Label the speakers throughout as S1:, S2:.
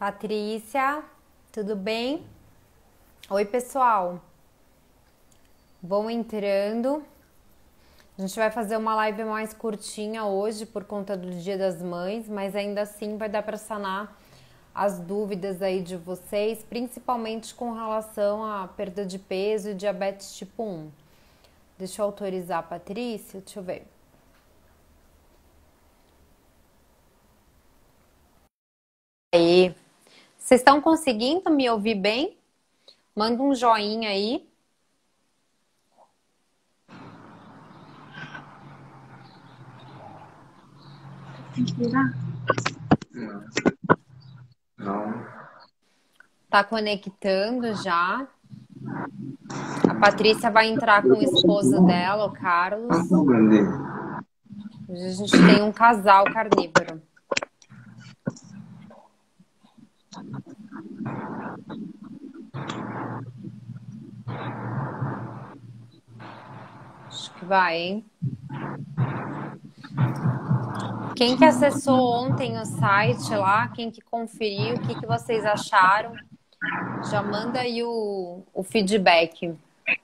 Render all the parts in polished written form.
S1: Patrícia, tudo bem? Oi, pessoal. Vão entrando. A gente vai fazer uma live mais curtinha hoje por conta do Dia das Mães, mas ainda assim vai dar para sanar as dúvidas aí de vocês, principalmente com relação à perda de peso e diabetes tipo 1. Deixa eu autorizar a Patrícia, deixa eu ver. Aí, vocês estão conseguindo me ouvir bem? Manda um joinha aí.
S2: Tem que virar? Não.
S1: Tá conectando já. A Patrícia vai entrar com o esposo dela, o
S2: Qual
S1: Carlos.
S2: que é o problema dele?
S1: Hoje a gente tem um casal carnívoro. Acho que vai, hein? Quem que acessou ontem o site lá, quem que conferiu, o que que vocês acharam? Já manda aí o feedback.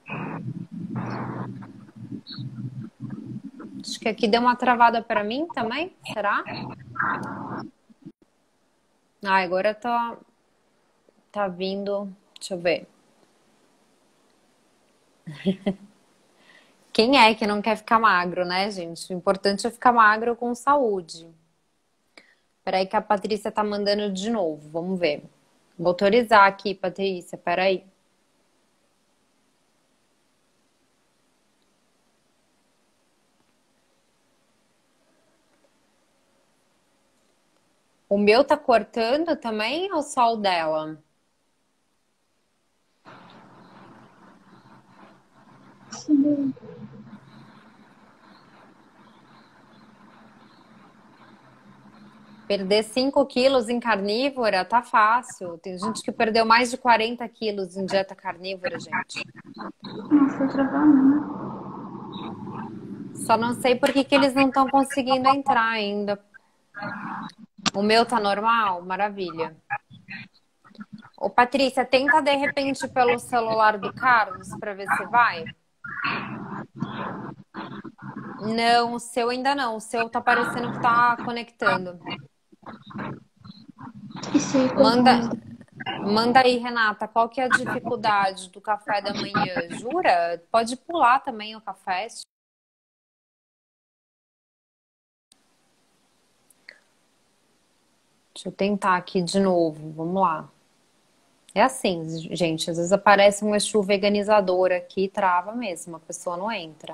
S1: Acho que aqui deu uma travada para mim também, será? Ah, agora tá vindo. Deixa eu ver. Quem é que não quer ficar magro, né, gente? O importante é ficar magro com saúde. Peraí que a Patrícia tá mandando de novo. Vamos ver. Vou autorizar aqui, Patrícia. Peraí. O meu tá cortando também ou só o dela?
S2: Sim.
S1: Perder 5 quilos em carnívora tá fácil. Tem gente que perdeu mais de 40 quilos em dieta carnívora, gente.
S2: Nossa, tá travando, né?
S1: Só não sei por que que eles não estão conseguindo entrar ainda. O meu tá normal? Maravilha. Ô, Patrícia, tenta de repente pelo celular do Carlos para ver se vai. Não, o seu ainda não. O seu tá parecendo que tá conectando.
S2: E se eu colocar
S1: Manda,
S2: mais...
S1: manda aí, Renata, qual que é a dificuldade do café da manhã? Jura? Pode pular também o café. Deixa eu tentar aqui de novo. Vamos lá. É assim, gente, às vezes aparece um Exu veganizador aqui e trava mesmo, a pessoa não entra.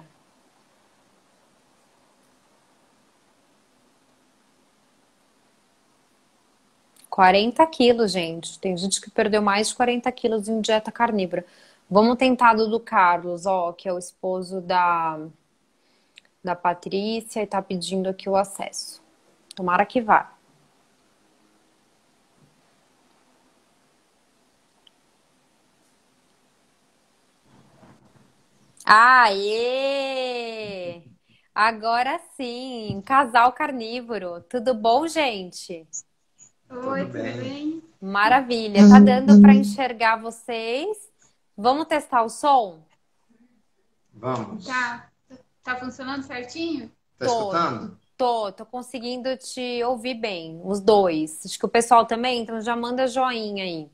S1: 40 quilos, gente. Tem gente que perdeu mais de 40 quilos em dieta carnívora. Vamos tentar do Carlos, ó, que é o esposo da Patrícia e tá pedindo aqui o acesso. Tomara que vá. Aê! Agora sim, casal carnívoro. Tudo bom, gente?
S2: Oi, tudo bem?
S1: Maravilha. Tá dando para enxergar vocês? Vamos testar o som?
S2: Vamos. Tá funcionando certinho? Tá
S1: Tô,
S2: escutando?
S1: tô conseguindo te ouvir bem, os dois. Acho que o pessoal também, então já manda joinha aí.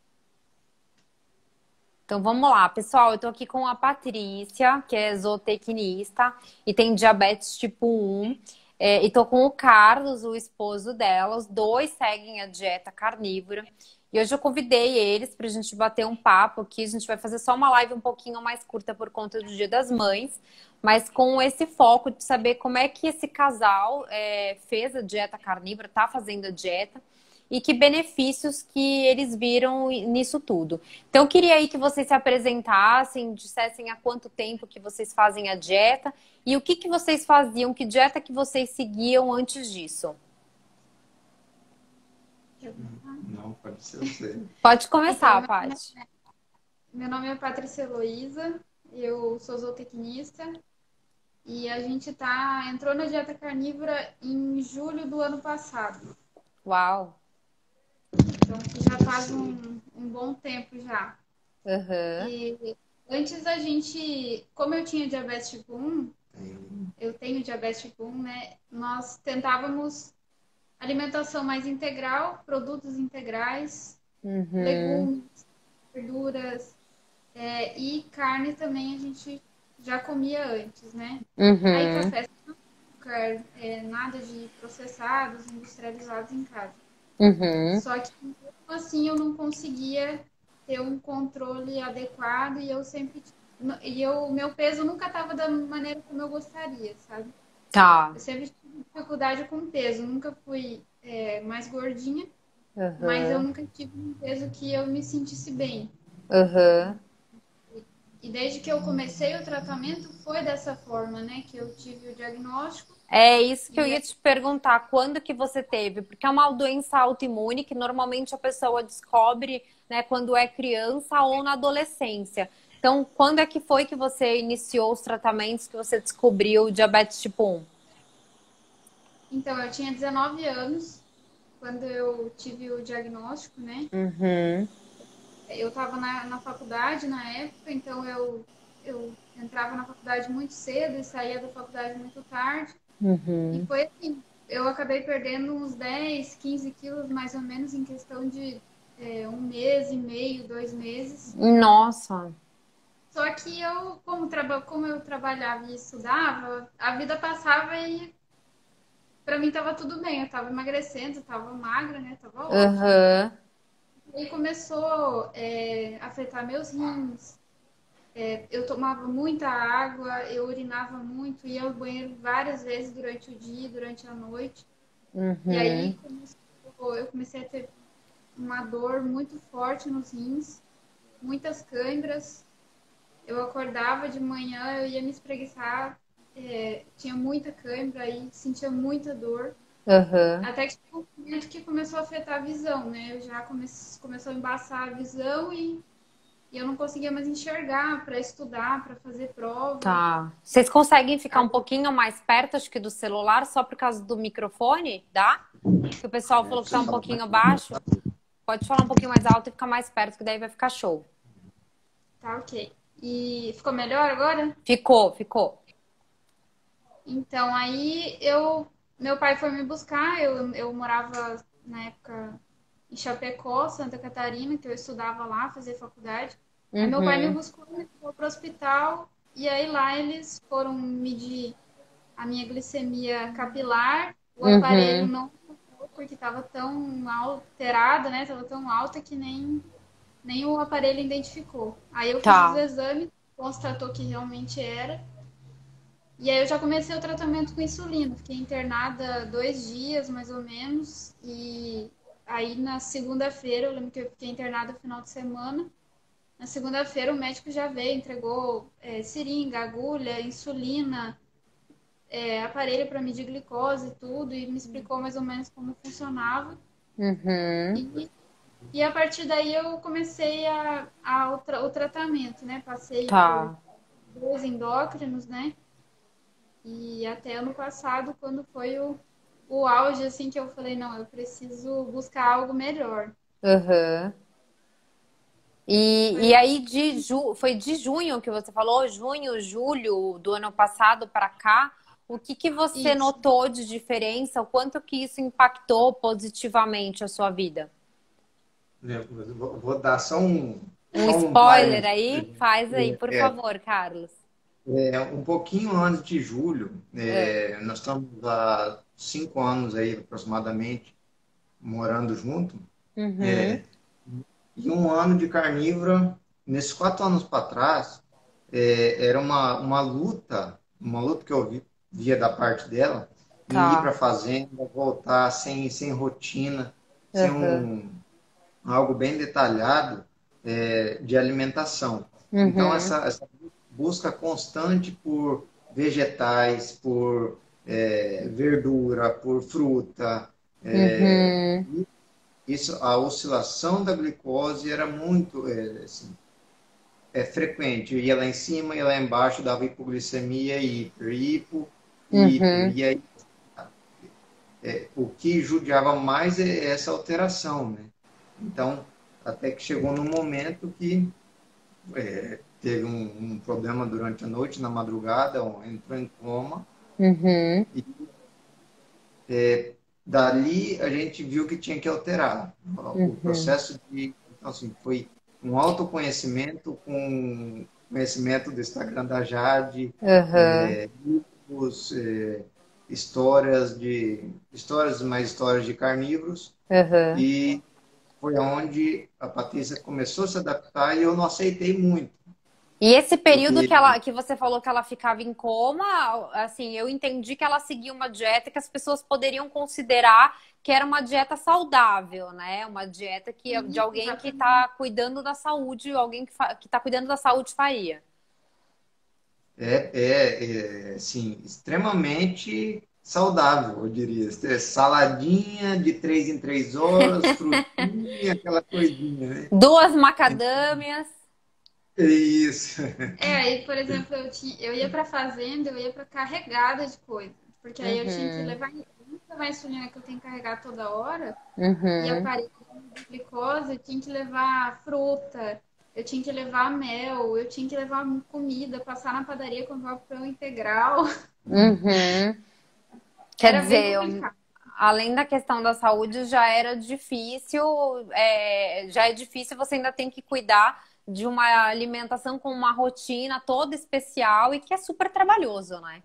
S1: Então vamos lá, pessoal. Eu tô aqui com a Patrícia, que é zootecnista e tem diabetes tipo 1. E tô com o Carlos, o esposo dela. Os dois seguem a dieta carnívora. E hoje eu convidei eles pra gente bater um papo aqui. A gente vai fazer só uma live um pouquinho mais curta por conta do Dia das Mães, mas com esse foco de saber como é que esse casal fez a dieta carnívora, tá fazendo a dieta e que benefícios que eles viram nisso tudo. Então, eu queria aí que vocês se apresentassem, dissessem há quanto tempo que vocês fazem a dieta e o que que vocês faziam, que dieta que vocês seguiam antes disso.
S2: Não, pode ser você.
S1: Pode
S2: Então,
S1: começar, Paty.
S2: meu nome é Patrícia Heloísa, eu sou zootecnista e a gente entrou na dieta carnívora em julho do ano passado.
S1: Uau!
S2: Então, que já faz um bom tempo já.
S1: Aham.
S2: E antes a gente, como eu tinha diabetes tipo 1, eu tenho diabetes tipo 1, né? Nós tentávamos alimentação mais integral, produtos integrais,
S1: Uhum.
S2: legumes, verduras, e carne também a gente já comia antes, né? Aí
S1: Uhum.
S2: café sem açúcar, nada de processados, industrializados em casa.
S1: Uhum.
S2: Só que mesmo assim eu não conseguia ter um controle adequado e eu sempre meu peso nunca estava da maneira como eu gostaria, sabe?
S1: Tá.
S2: Eu sempre tive dificuldade com peso, nunca fui mais gordinha, mas eu
S1: Aham.
S2: nunca tive um peso que eu me sentisse bem.
S1: Aham.
S2: E desde que eu comecei o tratamento foi dessa forma, né? Que eu tive o diagnóstico
S1: É isso que eu
S2: e
S1: ia te perguntar, quando que você teve? Porque é uma doença autoimune que normalmente a pessoa descobre, né, quando é criança ou na adolescência. Então, quando é que foi que você iniciou os tratamentos que você descobriu o diabetes tipo 1?
S2: então eu tinha 19 anos quando eu tive o diagnóstico, né?
S1: Uhum,
S2: Eu estava na faculdade na época, então eu entrava na faculdade muito cedo e saía da faculdade muito tarde. E
S1: uhum.
S2: foi assim, eu acabei perdendo uns 10, 15 quilos mais ou menos em questão de um mês e meio, 2 meses.
S1: Nossa.
S2: Só que eu, como eu trabalhava e estudava, a vida passava e para mim tava tudo bem. Eu tava emagrecendo, tava magra, né? Tava ótimo.
S1: Aham,
S2: E aí começou a afetar meus rins. Eu tomava muita água, eu urinava muito, ia ao banheiro várias vezes durante o dia, durante a noite. E aí
S1: uhum.
S2: eu comecei a ter uma dor muito forte nos rins, muitas câimbras. Eu acordava de manhã, eu ia me espreguiçar, tinha muita câimbra e sentia muita dor.
S1: Aham.
S2: Até que chegou um momento que começou a afetar a visão, né? Eu já começou a embaçar a visão e eu não conseguia mais enxergar para estudar, para fazer prova.
S1: Tá. Vocês conseguem ficar um
S2: Aí,
S1: pouquinho mais perto, acho que do celular, só por causa do microfone? Dá? Que o pessoal falou que tá um pouquinho abaixo. Pode falar um pouquinho mais alto e ficar mais perto, que daí vai ficar show.
S2: tá ok. E ficou melhor agora?
S1: Ficou, ficou.
S2: Então, meu pai foi me buscar, eu morava na época em Chapecó, Santa Catarina, que eu estudava lá, fazia faculdade. Aí meu pai me
S1: Uhum,
S2: buscou, me levou para o hospital, e aí lá eles foram medir a minha glicemia capilar, o aparelho
S1: uhum.
S2: não funcionou porque estava tão alterada, né? Estava tão alta que nem o aparelho identificou. Aí eu fiz os
S1: Tá.
S2: exames, constatou que realmente era. E aí eu já comecei o tratamento com insulina. Fiquei internada 2 dias, mais ou menos. E aí na segunda-feira, eu lembro que eu fiquei internada no final de semana. Na segunda-feira o médico já veio, entregou seringa, agulha, insulina, aparelho para medir glicose e tudo, e me explicou mais ou menos como funcionava.
S1: Uhum.
S2: E, e a partir daí eu comecei o tratamento, né? Passei por
S1: Tá.
S2: 2 endócrinos, né? E até ano passado, quando foi o auge, assim, que eu falei, não, eu preciso buscar algo melhor.
S1: Uhum. E
S2: Foi
S1: aí foi de junho que você falou, junho, julho do ano passado para cá, o que que você
S2: isso.
S1: notou de diferença? O quanto que isso impactou positivamente a sua vida?
S3: Vou dar
S1: Um
S3: só um
S1: spoiler
S3: parênteses.
S1: aí? Faz aí, por favor, Carlos.
S3: Um pouquinho antes de julho,
S1: É.
S3: nós estamos há 5 anos aí aproximadamente morando junto,
S1: Uhum.
S3: e um ano de carnívora. Nesses 4 anos para trás, era uma luta que eu via da parte dela em ir para a
S1: Tá.
S3: fazenda, voltar sem rotina, sem
S1: Uhum.
S3: algo bem detalhado de alimentação. Então,
S1: Uhum.
S3: essa busca constante por vegetais, por verdura, por fruta,
S1: Uhum.
S3: isso, a oscilação da glicose era muito assim, frequente. Eu ia lá em cima, ia lá embaixo, dava hipoglicemia, hiper.
S1: Uhum.
S3: E aí, o que judiava mais é essa alteração, né? Então, até que chegou num momento que teve um problema durante a noite, na madrugada, entrou em coma.
S1: Uhum.
S3: E dali a gente viu que tinha que alterar o
S1: Uhum.
S3: processo de... Então, assim, foi um autoconhecimento com conhecimento do Instagram da Jade,
S1: Uhum.
S3: livros, histórias, mais histórias de carnívoros,
S1: Uhum.
S3: e foi onde a Patrícia começou a se adaptar e eu não aceitei muito,
S1: E esse período
S3: porque
S1: que você falou que ela ficava em coma, assim, eu entendi que ela seguia uma dieta que as pessoas poderiam considerar que era uma dieta saudável, né? Uma dieta que de
S2: Isso,
S1: alguém que
S2: exatamente.
S1: está cuidando da saúde, alguém que está cuidando da saúde faria.
S3: assim, extremamente saudável, eu diria. Saladinha de 3 em 3 horas, frutinha, aquela coisinha, né?
S1: Duas macadâmias.
S3: É isso.
S2: Aí, por exemplo, eu ia pra fazenda, eu ia pra carregada de coisa. Porque aí eu tinha que
S1: Uhum,
S2: levar a insulina que eu tenho que carregar toda hora. E
S1: uhum,
S2: aparelho de glicose, eu tinha que levar fruta, eu tinha que levar mel, eu tinha que levar comida, passar na padaria comprar o pão integral.
S1: uhum. Quer
S2: Era bem
S1: dizer,
S2: complicado.
S1: além da questão da saúde, já era difícil, já é difícil, você ainda tem que cuidar de uma alimentação com uma rotina toda especial e que é super trabalhoso, né?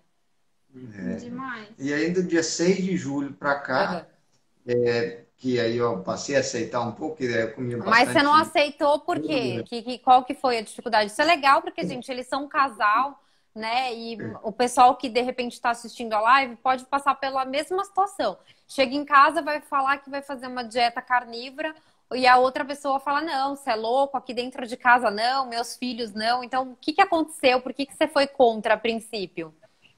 S2: Demais.
S3: E aí, do dia 6 de julho para
S1: Uhum.
S3: cá, que aí eu passei a aceitar um pouco, que eu comia
S1: Mas você não
S3: bastante.
S1: aceitou por quê? Qual que foi a dificuldade? Isso é legal porque, gente, eles são um casal, né? E o pessoal que de repente está assistindo a live pode passar pela mesma situação. Chega em casa, vai falar que vai fazer uma dieta carnívora e a outra pessoa fala: não, você é louco, aqui dentro de casa não, meus filhos não. Então, o que que aconteceu? Por que que você foi contra a princípio?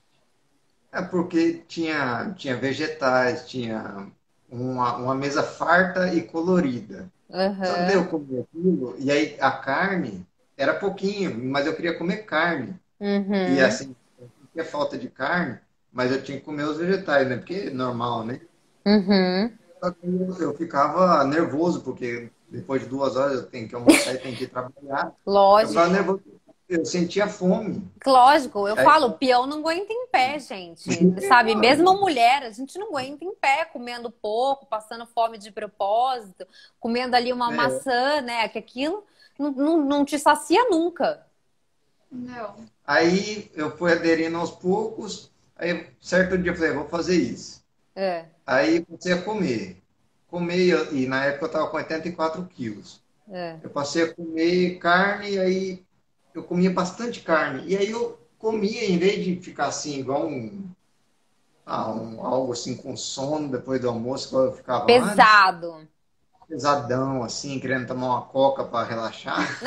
S3: É porque tinha vegetais, tinha uma mesa farta e colorida. Só que daí
S1: Aham.
S3: eu comi aquilo, e aí a carne era pouquinho, mas eu queria comer carne. E
S1: Uhum.
S3: assim, eu tinha falta de carne, mas eu tinha que comer os vegetais, né? Porque é normal, né?
S1: Uhum.
S3: Só que eu ficava nervoso, porque depois de 2 horas eu tenho que almoçar e tenho que ir trabalhar. Eu ficava
S1: Lógico.
S3: nervoso, eu sentia fome.
S1: Lógico, eu
S3: Aí,
S1: falo, o peão não aguenta em pé, gente. Sabe? Mesmo mulher, a gente não aguenta em pé, comendo pouco, passando fome de propósito, comendo ali uma
S3: é,
S1: maçã, né? Que aquilo não te sacia nunca.
S2: Não.
S3: aí eu fui aderindo aos poucos, aí certo dia eu falei, vou fazer isso.
S1: É,
S3: Aí comecei a comer. Comer, e na época eu estava com 84 quilos.
S1: é.
S3: Eu passei a comer carne, e aí eu comia bastante carne. E aí eu comia, em vez de ficar assim, igual algo assim com sono depois do almoço, que eu ficava antes,
S1: Pesado.
S3: pesadão, assim, querendo tomar uma coca para relaxar,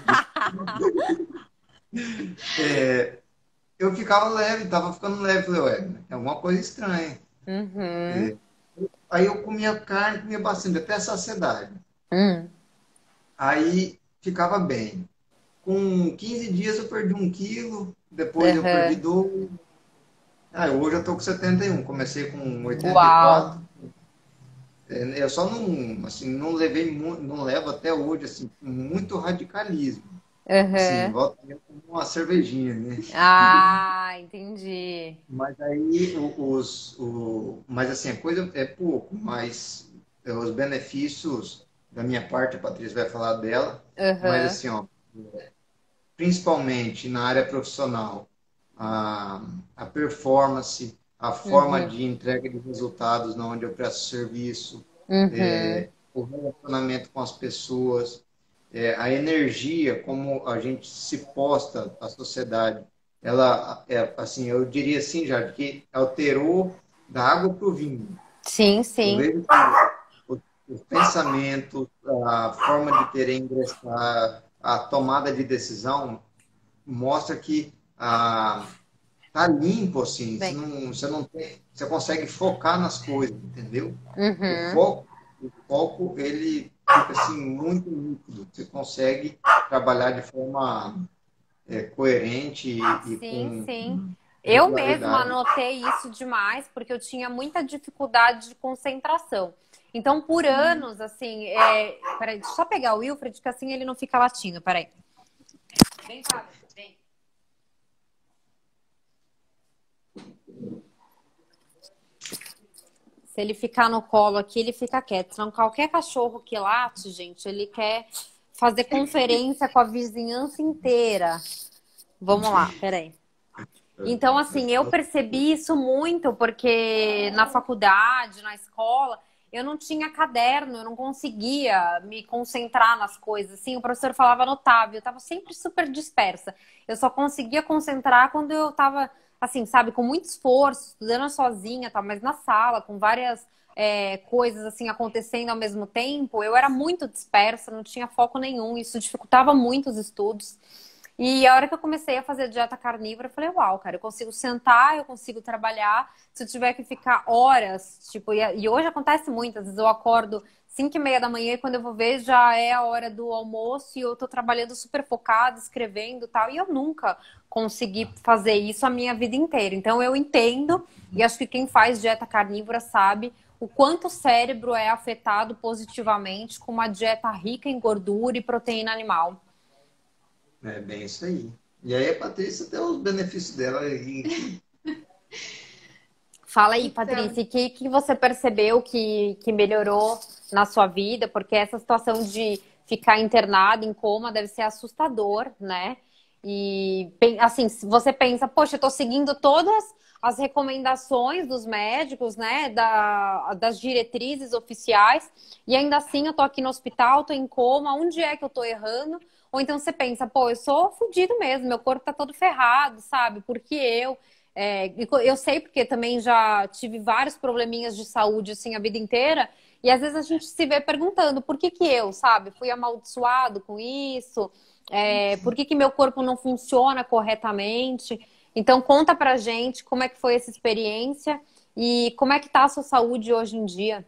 S3: eu ficava leve, tava ficando leve. Falei, ué, é alguma coisa estranha.
S1: Uhum.
S3: Aí eu comia carne, comia bastante, até a saciedade.
S1: Hum.
S3: Aí ficava bem. Com 15 dias eu perdi 1 quilo, depois eu perdi
S1: Uhum.
S3: 2. Hoje eu tô com 71, comecei com
S1: Uau.
S3: 84. Eu só não, assim, não levei muito, não levo até hoje, assim, com muito radicalismo. Assim,
S1: Uhum.
S3: volta a tomar uma cervejinha, né?
S1: Ah, entendi.
S3: Mas aí mas assim, a coisa é pouco, mas os benefícios da minha parte, a Patrícia vai falar dela, mas
S1: Uhum.
S3: assim, ó, principalmente na área profissional, a, a performance, a forma
S1: Uhum.
S3: de entrega de resultados na onde eu presto serviço,
S1: Uhum.
S3: o relacionamento com as pessoas, a energia, como a gente se posta à sociedade, ela, assim, eu diria assim, já que alterou da água para o vinho.
S1: Sim,
S3: Eu
S1: sim.
S3: vejo que os pensamentos, a forma de querer ingressar, a tomada de decisão mostra que tá limpo assim,
S1: Bem.
S3: você não tem, você consegue focar nas coisas, entendeu? O
S1: Uhum.
S3: foco, o foco ele fica assim muito nítido. Você consegue trabalhar de forma coerente e
S1: Sim,
S3: com
S1: sim. Eu mesma
S3: regularidade.
S1: notei isso demais, porque eu tinha muita dificuldade de concentração. Então, por anos, assim, peraí, deixa eu só pegar o Wilfred, que assim ele não fica latindo, peraí. Vem cá, vem. Se ele ficar no colo aqui, ele fica quieto. Senão, qualquer cachorro que late, gente, ele quer fazer conferência com a vizinhança inteira. Vamos lá, peraí. Então, assim, eu percebi isso muito porque na faculdade, na escola, eu não tinha caderno, eu não conseguia me concentrar nas coisas. Assim, o professor falava notável, eu estava sempre super dispersa. Eu só conseguia concentrar quando eu estava, assim, sabe, com muito esforço, estudando sozinha, tá? Mas na sala, com várias coisas assim acontecendo ao mesmo tempo, eu era muito dispersa, não tinha foco nenhum, isso dificultava muito os estudos. E a hora que eu comecei a fazer dieta carnívora, eu falei, uau, cara, eu consigo sentar, eu consigo trabalhar. Se eu tiver que ficar horas, tipo, e hoje acontece muito, às vezes eu acordo 5h30 da manhã e quando eu vou ver já é a hora do almoço e eu tô trabalhando super focada, escrevendo e tal. E eu nunca consegui fazer isso a minha vida inteira. Então eu entendo, e acho que quem faz dieta carnívora sabe o quanto o cérebro é afetado positivamente com uma dieta rica em gordura e proteína animal.
S3: É bem isso aí. E aí a Patrícia tem os benefícios dela aí.
S1: Fala aí,
S2: Então,
S1: Patrícia, o que você percebeu que melhorou na sua vida? Porque essa situação de ficar internado em coma deve ser assustador, né? E, assim, se você pensa, poxa, eu tô seguindo todas as recomendações dos médicos, né? Das diretrizes oficiais, e ainda assim eu tô aqui no hospital, tô em coma, onde é que eu tô errando? Ou então você pensa, pô, eu sou fodido mesmo, meu corpo tá todo ferrado, sabe? Porque eu. Eu sei porque também já tive vários probleminhas de saúde assim a vida inteira e às vezes a gente se vê perguntando por que eu, sabe, fui amaldiçoado com isso, por que meu corpo não funciona corretamente. Então conta pra gente como é que foi essa experiência e como é que tá a sua saúde hoje em dia.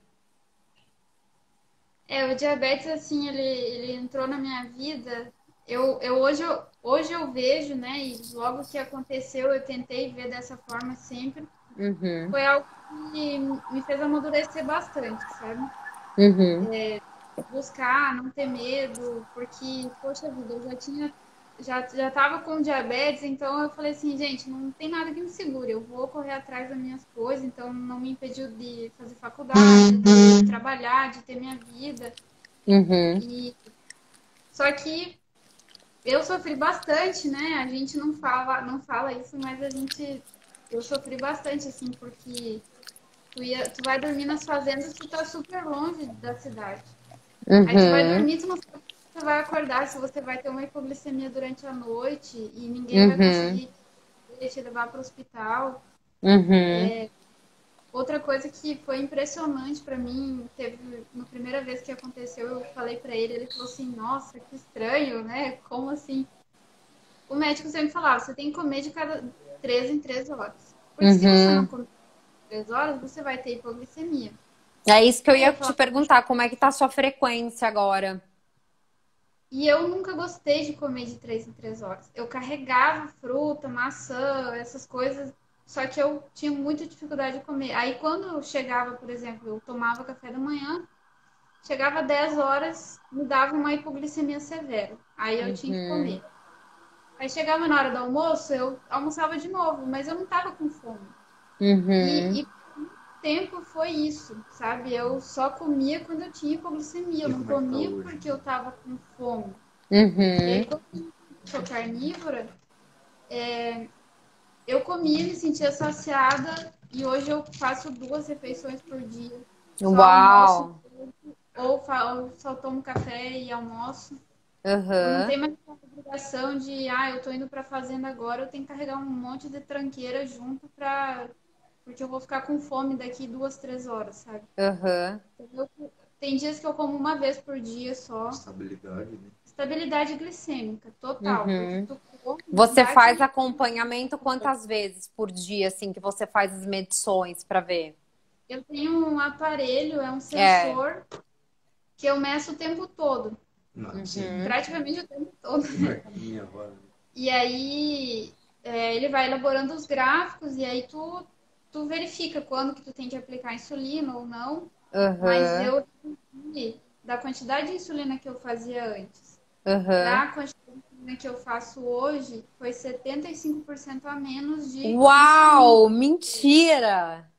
S2: o diabetes, assim, ele entrou na minha vida. Hoje eu vejo, né? E logo que aconteceu, eu tentei ver dessa forma sempre.
S1: Uhum,
S2: Foi algo que me fez amadurecer bastante, sabe?
S1: uhum,
S2: Buscar, não ter medo, porque, poxa vida, eu já tava com diabetes, então eu falei assim, gente, não tem nada que me segure, eu vou correr atrás das minhas coisas, então não me impediu de fazer faculdade, de trabalhar, de ter minha vida.
S1: uhum.
S2: E só que eu sofri bastante, né? A gente não fala isso, mas eu sofri bastante assim, porque tu vai dormir nas fazendas, tu tá super longe da cidade. Aí tu vai
S1: Uhum,
S2: dormir, tu não sabe se você vai acordar, se você vai ter uma hipoglicemia durante a noite e ninguém vai
S1: uhum,
S2: conseguir te levar para o hospital.
S1: uhum.
S2: Outra coisa que foi impressionante para mim, teve na primeira vez que aconteceu, eu falei para ele falou assim: "Nossa, que estranho, né? Como assim?" O médico sempre falava: "Você tem que comer de cada 3 em 3 horas. Porque se você não
S1: Uhum.
S2: comer 3 horas, você vai ter hipoglicemia."
S1: É isso que eu
S2: Aí
S1: ia
S2: eu
S1: te
S2: falava,
S1: perguntar, como é que tá a sua frequência agora?
S2: e eu nunca gostei de comer de 3 em 3 horas. Eu carregava fruta, maçã, essas coisas, só que eu tinha muita dificuldade de comer. Aí quando eu chegava, por exemplo, eu tomava café da manhã, chegava 10 horas, me dava uma hipoglicemia severa. Aí eu tinha que
S1: Uhum,
S2: comer. Aí chegava na hora do almoço, eu almoçava de novo, mas eu não estava com fome.
S1: uhum,
S2: E por muito tempo foi isso, sabe? Eu só comia quando eu tinha hipoglicemia. Eu
S3: E
S2: não
S3: como é que tá
S2: comia
S3: hoje?
S2: porque eu estava com fome. E aí,
S1: uhum.
S2: quando eu sou carnívora, eu comia, me sentia saciada e hoje eu faço 2 refeições por dia. Só
S1: Uau!
S2: almoço ou só tomo café e almoço. Eu não
S1: Uhum,
S2: tenho mais aquela obrigação de, eu tô indo pra fazenda agora, eu tenho que carregar um monte de tranqueira junto porque eu vou ficar com fome daqui 2, 3 horas, sabe?
S1: uhum,
S2: Então, tem dias que eu como uma vez por dia só.
S3: Estabilidade, né?
S2: Estabilidade glicêmica, total, porque
S1: uhum.
S2: tu come,
S1: Você faz
S2: bate.
S1: acompanhamento quantas vezes por dia, assim, que você faz as medições para ver?
S2: Eu tenho um aparelho, é um
S1: É.
S2: sensor que eu meço o tempo todo,
S3: Não, sim.
S1: Uhum,
S2: praticamente o tempo todo.
S3: Tem marquinha agora.
S2: E aí ele vai elaborando os gráficos e aí tu verifica quando que tu tem que aplicar insulina ou não. Mas
S1: Aham,
S2: eu reduzi da quantidade de insulina que eu fazia antes
S1: aham.
S2: para a quantidade de insulina que eu faço hoje, foi 75% a menos de insulina.
S1: Uau, mentira!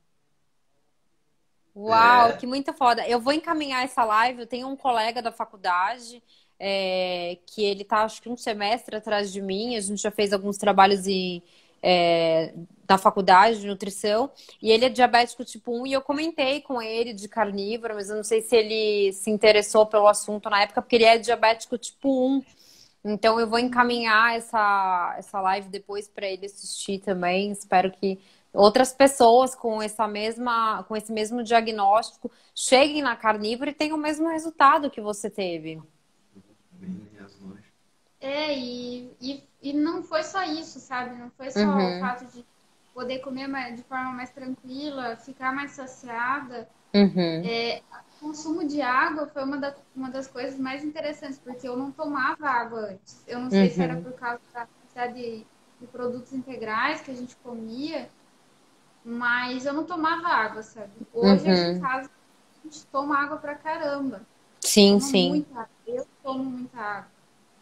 S1: Uau, que
S3: É,
S1: muito foda. Eu vou encaminhar essa live. Eu tenho um colega da faculdade que ele tá, acho que um semestre atrás de mim. A gente já fez alguns trabalhos da faculdade de nutrição. E ele é diabético tipo 1. E eu comentei com ele de carnívoro, mas eu não sei se ele se interessou pelo assunto na época, porque ele é diabético tipo 1. Então eu vou encaminhar essa live depois para ele assistir também. Espero que outras pessoas com esse mesmo diagnóstico cheguem na carnívora e tenham o mesmo resultado que você teve.
S3: bem as longe.
S2: E não foi só isso, sabe? Não foi só o
S1: Uhum,
S2: fato de poder comer de forma mais tranquila, ficar mais saciada.
S1: uhum,
S2: O consumo de água foi uma das coisas mais interessantes, porque eu não tomava água antes. Eu não sei se era
S1: uhum,
S2: por causa da quantidade de produtos integrais que a gente comia, mas eu não tomava água, sabe? Hoje aqui em
S1: uhum.
S2: casa a gente toma água pra caramba.
S1: Sim,
S2: Toma
S1: sim.
S2: muita água. Eu tomo muita água.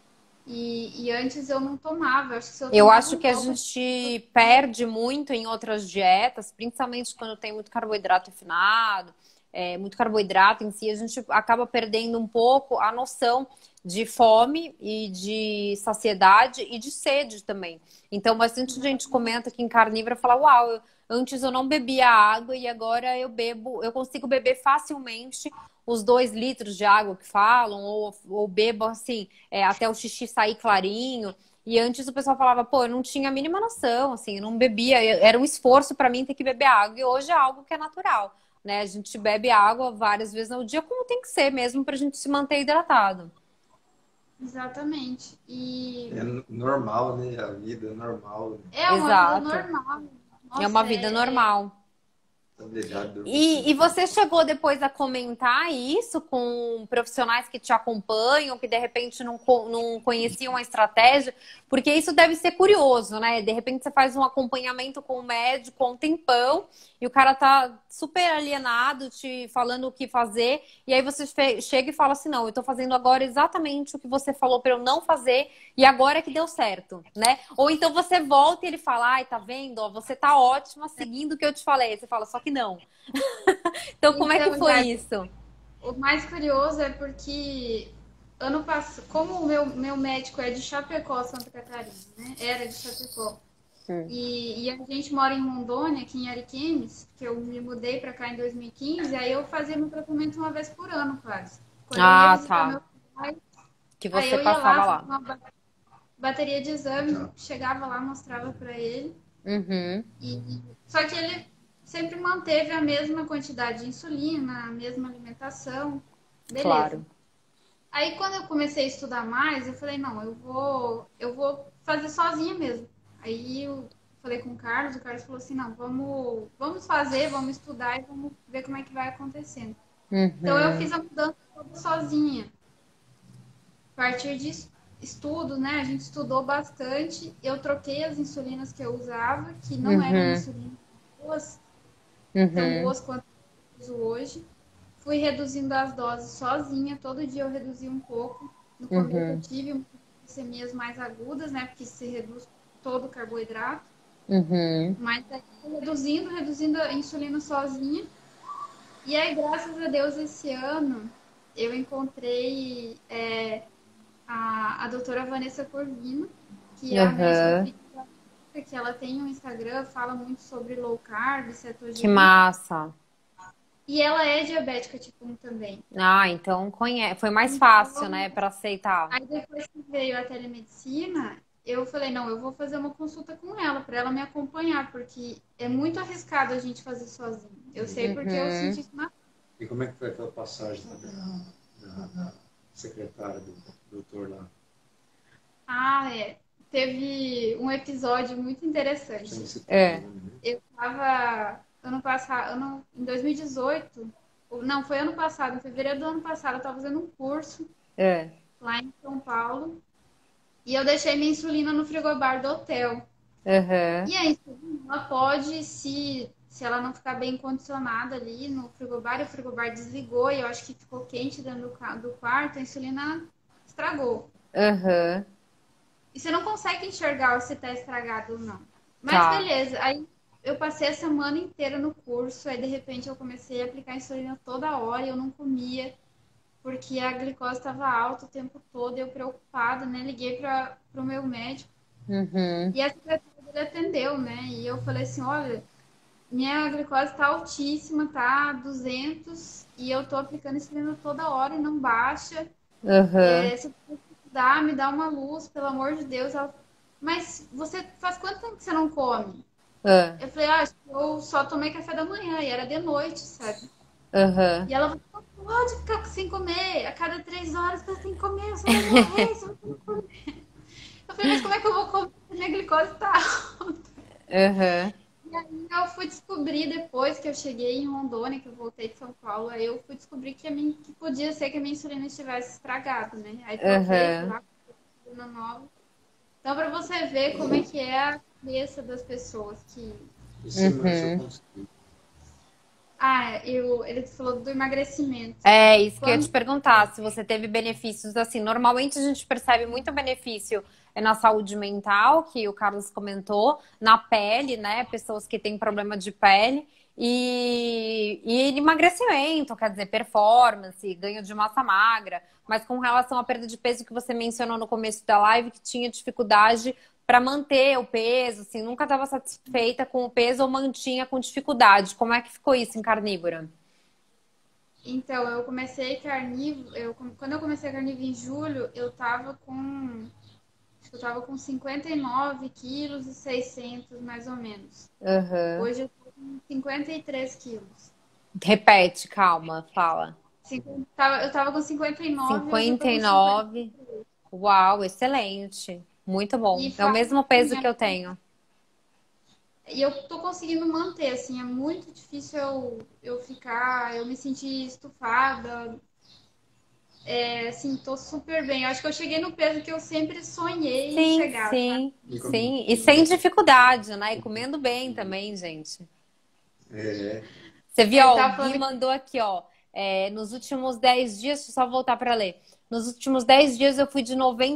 S2: E antes eu não tomava. Acho que se eu
S1: Eu
S2: tomava
S1: acho
S2: um
S1: que a
S2: copo de
S1: gente
S2: dia,
S1: perde muito em outras dietas, principalmente quando tem muito carboidrato refinado, muito carboidrato em si, a gente acaba perdendo um pouco a noção de fome e de saciedade e de sede também. Então, bastante gente comenta que em carnívora fala: Uau, antes eu não bebia água e agora eu consigo beber facilmente os 2 litros de água que falam, ou bebo assim, até o xixi sair clarinho. E antes o pessoal falava, pô, eu não tinha a mínima noção, assim, eu não bebia, era um esforço pra mim ter que beber água, e hoje é algo que é natural, né? A gente bebe água várias vezes no dia, como tem que ser mesmo pra gente se manter hidratado.
S2: exatamente. E
S3: É normal, né? A vida é normal, né?
S2: é uma vida
S1: Exato.
S2: normal.
S1: É uma
S2: Nossa,
S1: vida normal.
S3: Estabilidade, dormir
S1: E
S3: tranquilo.
S1: você chegou depois a comentar isso com profissionais que te acompanham, que de repente não conheciam a estratégia? Porque isso deve ser curioso, né? De repente você faz um acompanhamento com o médico há um tempão e o cara tá super alienado, te falando o que fazer, e aí você chega e fala assim: não, eu tô fazendo agora exatamente o que você falou para eu não fazer, e agora é que deu certo, né? Ou então você volta e ele fala: ai, tá vendo? Ó, você tá ótima seguindo o que eu te falei. Aí você fala, só que não. Então, como é que
S2: então,
S1: foi
S2: já,
S1: isso?
S2: o mais curioso é porque ano passado, como o meu médico é de Chapecó, Santa Catarina, né? Era de Chapecó.
S1: Hum.
S2: E a gente mora em Rondônia, aqui em Ariquemes, que eu me mudei para cá em 2015, aí eu fazia meu tratamento uma vez por ano, quase. Quando eu ia
S1: Ah,
S2: visitar
S1: tá.
S2: meu pai,
S1: Que
S2: aí
S1: você
S2: eu ia lá,
S1: passava
S2: fazia
S1: lá.
S2: uma bateria de exame, chegava lá, mostrava para ele.
S1: Uhum,
S2: Só que ele sempre manteve a mesma quantidade de insulina, a mesma alimentação, beleza.
S1: claro.
S2: Aí quando eu comecei a estudar mais, eu falei, não, eu vou fazer sozinha mesmo. Aí eu falei com o Carlos falou assim, não, vamos fazer, vamos estudar e vamos ver como é que vai acontecendo. Então eu
S1: Uhum,
S2: fiz a mudança toda sozinha. A partir de estudo, né? A gente estudou bastante. Eu troquei as insulinas que eu usava, que não eram
S1: uhum,
S2: insulinas boas, tão
S1: uhum,
S2: boas quanto eu uso hoje. Fui reduzindo as doses sozinha, todo dia eu reduzia um pouco. No começo eu
S1: uhum,
S2: tive glicemias mais agudas, né? Porque se reduz todo o carboidrato.
S1: uhum,
S2: Mas aí fui reduzindo a insulina sozinha. E aí, graças a Deus, esse ano eu encontrei a doutora Vanessa Corvino, que é a médica
S1: uhum.
S2: fisiológica, que ela tem um Instagram, fala muito sobre low carb,
S1: Que
S2: cetogênica.
S1: massa.
S2: E ela é diabética tipo 1 também.
S1: Ah, então foi mais fácil,
S2: Então,
S1: né, para aceitar.
S2: aí depois que veio a telemedicina, eu falei, não, eu vou fazer uma consulta com ela para ela me acompanhar, porque é muito arriscado a gente fazer sozinho. Eu sei porque eu
S1: Uhum.
S2: senti isso na.
S3: E como é que foi aquela passagem da secretária do doutor lá?
S2: Ah, é. Teve um episódio muito
S3: Sem
S2: interessante.
S3: citar
S1: É,
S3: nome, né?
S2: Eu estava ano passado, em 2018, não, foi ano passado, em fevereiro do ano passado, eu estava fazendo um curso
S1: é.
S2: lá em São Paulo e eu deixei minha insulina no frigobar do hotel.
S1: Uhum,
S2: E a insulina, ela pode, se se ela não ficar bem condicionada ali no frigobar, e o frigobar desligou e eu acho que ficou quente dentro do quarto, a insulina estragou.
S1: Aham.
S2: E você não consegue enxergar se tá estragado ou não. Mas
S1: Tá.
S2: beleza, aí eu passei a semana inteira no curso, aí de repente eu comecei a aplicar insulina toda hora e eu não comia, porque a glicose estava alta o tempo todo, e eu preocupada, né? Liguei para o meu médico
S1: Uhum.
S2: e a secretária dele atendeu, né? E eu falei assim, olha, minha glicose tá altíssima, tá 200 e eu tô aplicando insulina toda hora e não baixa.
S1: Aham.
S2: Se dá, me dá uma luz, pelo amor de Deus. Ela, mas você faz quanto tempo que você não come?
S1: Ah,
S2: Eu falei, acho que eu só tomei café da manhã e era de noite, sabe?
S1: Aham.
S2: E ela falou, não pode ficar sem comer. A cada 3 horas você tem que comer, você vai morrer, você vai comer. Eu falei, mas como é que eu vou comer? Minha glicose tá alta.
S1: Aham.
S2: E aí eu fui descobrir depois que eu cheguei em Rondônia, que eu voltei de São Paulo, aí eu fui descobrir que podia ser que a minha insulina estivesse estragada, né? Aí troquei, fui
S1: Aham.
S2: lá com a insulina nova. Então, para você ver como é que é a cabeça das pessoas que...
S3: Esse mancha eu
S1: Uhum.
S3: consegui.
S2: Ele falou do emagrecimento.
S1: É isso que eu ia te
S2: Quando...
S1: perguntar, se você teve benefícios assim. Normalmente a gente percebe muito benefício na saúde mental, que o Carlos comentou, na pele, né? Pessoas que têm problema de pele. E emagrecimento, quer dizer, performance, ganho de massa magra. Mas com relação à perda de peso que você mencionou no começo da live, que tinha dificuldade para manter o peso, assim, nunca estava satisfeita com o peso ou mantinha com dificuldade. Como é que ficou isso em carnívora?
S2: Então, eu comecei carnívoro, quando eu comecei carnívoro em julho, acho que eu tava com 59 quilos e 600 mais ou menos.
S1: Aham.
S2: Hoje eu tô com 53 quilos.
S1: Repete, calma, fala.
S2: Eu tava com 59 e hoje eu tô
S1: cinquenta e
S2: com 50.
S1: nove Uau, excelente. Muito bom.
S2: E
S1: É o
S2: faz
S1: mesmo peso
S2: assim,
S1: que eu tenho.
S2: e eu tô conseguindo manter, assim, é muito difícil eu me sentir estufada, assim, tô super bem. Eu acho que eu cheguei no peso que eu sempre sonhei em
S1: Sim,
S2: chegar, sabe?
S1: sim, sim. E sem dificuldade, né? E comendo bem também, gente.
S3: É,
S1: Você viu,
S2: Ele
S1: ó, o
S2: tava
S1: Gui
S2: falando
S1: mandou aqui, ó. Nos últimos 10 dias, deixa eu só voltar para ler. Nos últimos 10 dias eu fui de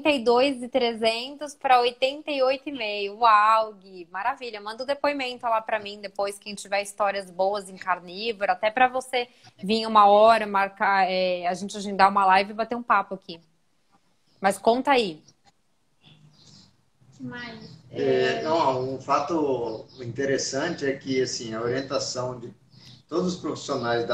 S1: 92.300 para 88,5. Uau, Gui, maravilha. Manda o depoimento lá para mim depois, quem tiver histórias boas em carnívoro, até para você vir uma hora, marcar, a gente agendar uma live e bater um papo aqui. Mas conta aí.
S2: que mais.
S3: não, um fato interessante é que assim, a orientação de todos os profissionais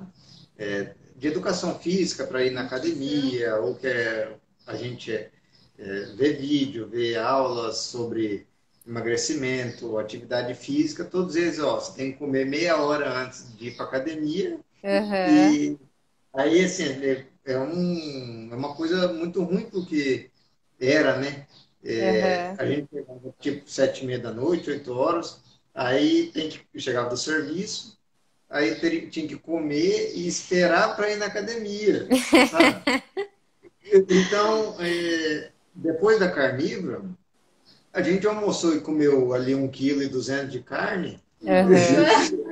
S3: de educação física para ir na academia, ou que a gente vê vídeo, vê aulas sobre emagrecimento, atividade física, todos eles, ó, você tem que comer meia hora antes de ir para academia,
S1: Aham,
S3: e aí, assim, é uma coisa muito ruim, porque era, né?
S1: aham.
S3: A gente chegava tipo 7h30 da noite, 8 horas, aí chegava do serviço, aí tinha que comer e esperar para ir na academia, sabe? Então, depois da carnívora, a gente almoçou e comeu ali 1,2 kg de carne.
S1: Aham.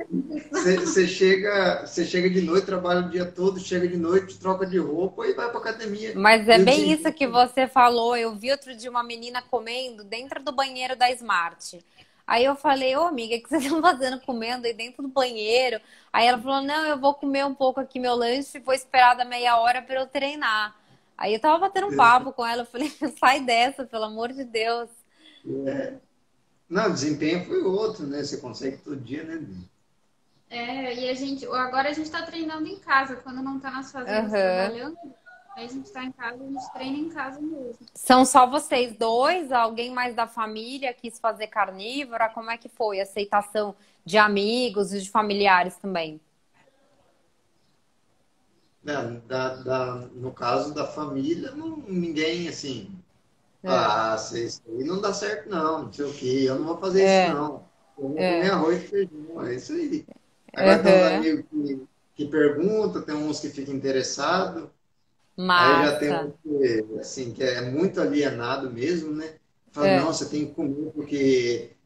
S3: Você chega de noite, trabalha o dia todo, chega de noite, troca de roupa e vai para academia.
S1: Mas é
S3: E o
S1: bem isso que
S3: desempenho,
S1: você falou. Eu vi outro dia uma menina comendo dentro do banheiro da Smart. Aí eu falei, ô amiga, o que vocês estão fazendo comendo aí dentro do banheiro? Aí ela falou, não, eu vou comer um pouco aqui meu lanche e vou esperar da meia hora para eu treinar. Aí eu tava batendo um papo com ela, eu falei, sai dessa, pelo amor de Deus.
S3: não, o desempenho foi outro, né? Você consegue todo dia, né?
S2: E agora a gente tá treinando em casa, quando não tá nas fazendas
S1: Aham.
S2: trabalhando, aí a gente tá em casa, a gente treina em casa mesmo.
S1: São só vocês dois? Alguém mais da família quis fazer carnívora? Como é que foi a aceitação de amigos e de familiares também?
S3: Não, no caso da família, ninguém assim,
S1: É,
S3: isso aí não dá certo não, não sei o quê, eu não vou fazer isso
S1: é,
S3: não. Eu vou comer
S1: é.
S3: arroz e feijão, é isso aí. Agora tem uns
S1: Aham.
S3: amigos que perguntam, tem uns que ficam interessados, aí já tem
S1: Massa.
S3: um que, assim, que é muito alienado mesmo, né? Fala, não,
S1: É,
S3: você tem que comer porque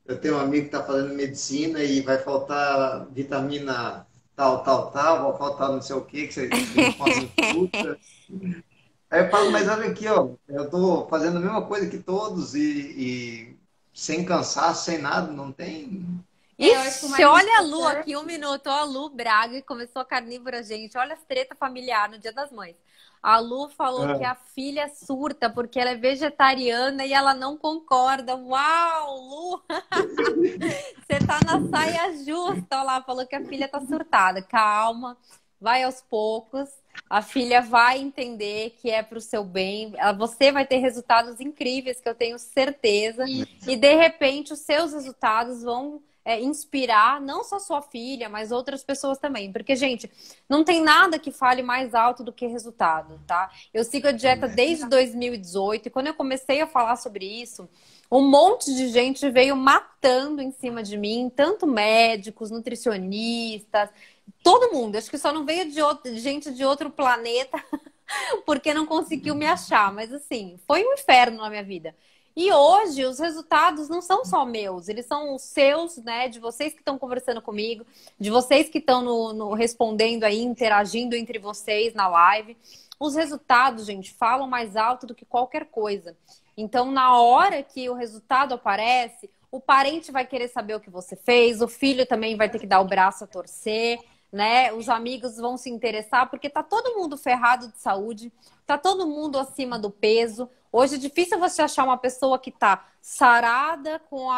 S3: eu tenho um amigo que está fazendo medicina e vai faltar vitamina tal, vai faltar não sei o que você não come fruta. Aí eu falo, mas olha aqui, ó, eu estou fazendo a mesma coisa que todos e sem cansaço, sem nada, não tem.
S2: Eu acho que o
S1: Ixi,
S2: mais
S1: olha a Lu
S2: importante.
S1: aqui, um minuto. Ó, a Lu Braga, que começou a carnívora, gente. Olha as treta familiar no Dia das Mães. A Lu falou que
S3: Ah,
S1: a filha surta porque ela é vegetariana e ela não concorda. Uau, Lu! Você tá na saia justa. Olha lá, falou que a filha tá surtada. Calma, vai aos poucos. A filha vai entender que é pro seu bem. Você vai ter resultados incríveis, que eu tenho certeza.
S2: Isso.
S1: E de repente os seus resultados vão inspirar não só sua filha, mas outras pessoas também. Porque, gente, não tem nada que fale mais alto do que resultado, tá? Eu sigo a dieta desde 2018 e quando eu comecei a falar sobre isso, um monte de gente veio matando em cima de mim, tanto médicos, nutricionistas, todo mundo. Acho que só não veio de gente de outro planeta porque não conseguiu me achar. Mas assim, foi um inferno na minha vida. E hoje os resultados não são só meus, eles são os seus, né? De vocês que estão conversando comigo, de vocês que estão respondendo aí, interagindo entre vocês na live. Os resultados, gente, falam mais alto do que qualquer coisa. Então, na hora que o resultado aparece, o parente vai querer saber o que você fez, o filho também vai ter que dar o braço a torcer, né? Os amigos vão se interessar, porque tá todo mundo ferrado de saúde, tá todo mundo acima do peso. Hoje é difícil você achar uma pessoa que tá sarada, com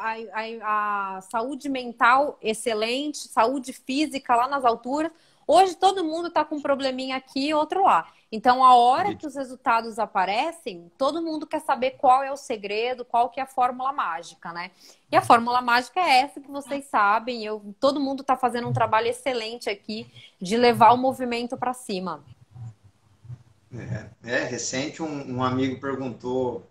S1: a saúde mental excelente, saúde física lá nas alturas. Hoje todo mundo tá com um probleminha aqui e outro lá. Então, a hora que os resultados aparecem, todo mundo quer saber qual é o segredo, qual que é a fórmula mágica, né? E a fórmula mágica é essa que vocês sabem. Todo mundo está fazendo um trabalho excelente aqui de levar o movimento para cima.
S3: Recente um amigo perguntou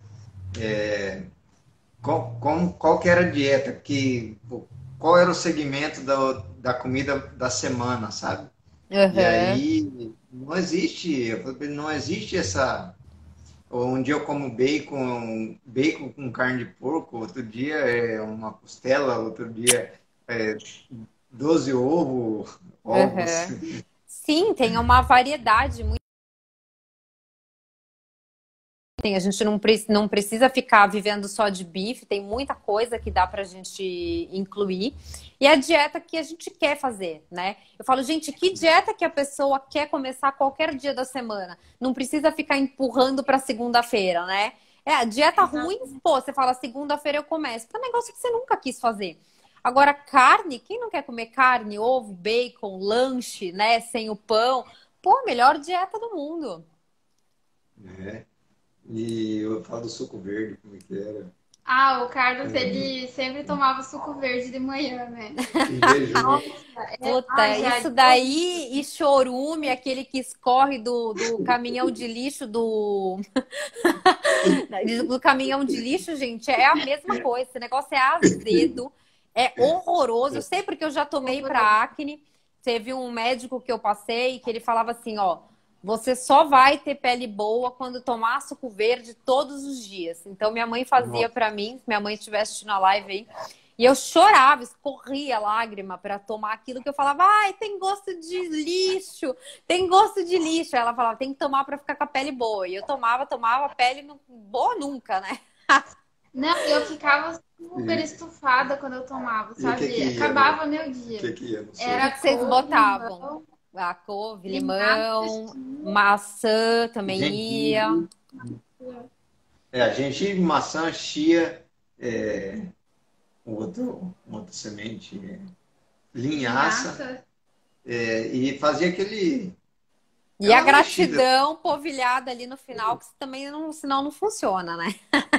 S3: qual que era a dieta, qual era o segmento da comida da semana, sabe? E
S1: Uhum.
S3: aí não existe essa. Um dia eu como bacon com carne de porco, outro dia é uma costela, outro dia é 12 ovos.
S1: Uhum. Sim, tem uma variedade muito. A gente não precisa ficar vivendo só de bife, tem muita coisa que dá pra gente incluir. E a dieta que a gente quer fazer, né? Eu falo, gente, que dieta que a pessoa quer começar qualquer dia da semana? Não precisa ficar empurrando pra segunda-feira, né? A dieta ruim, pô, você fala, segunda-feira eu começo. É um negócio que você nunca quis fazer. Agora, carne, quem não quer comer carne, ovo, bacon, lanche, né? Sem o pão? Pô, a melhor dieta do mundo.
S3: Né? E eu falo do suco verde, como é que era?
S2: Ah, o Carlos, ele sempre tomava suco verde de manhã, né?
S3: Em jejum.
S1: Puta,
S2: Já
S1: isso daí e chorume, aquele que escorre do caminhão de lixo do caminhão de lixo, gente, é a mesma coisa. Esse negócio é azedo, é horroroso. Eu sei porque eu já tomei para acne. Teve um médico que eu passei que ele falava assim, ó, você só vai ter pele boa quando tomar suco verde todos os dias. Então minha mãe fazia para mim, se minha mãe estivesse assistindo a live aí, e eu chorava, escorria lágrima para tomar aquilo que eu falava, ai, tem gosto de lixo, tem gosto de lixo. Aí ela falava, tem que tomar para ficar com a pele boa. E eu tomava, a pele boa nunca, né?
S2: Não, eu ficava super estufada quando eu tomava,
S3: E o que
S2: sabe?
S3: ia
S2: Acabava
S3: no,
S2: meu
S3: o
S2: dia.
S3: que ia no
S1: O
S3: seu?
S1: que
S2: Era
S1: que vocês
S2: couve,
S1: botavam?
S2: limão,
S1: A couve,
S2: vinagre,
S1: limão, maçã também ia.
S3: Gengibre. A gengibre, maçã, chia, outra semente, linhaça,
S2: linhaça.
S3: e fazia
S1: E a
S3: aquela mexida.
S1: gratidão polvilhada ali no final, que também não, senão não funciona, né?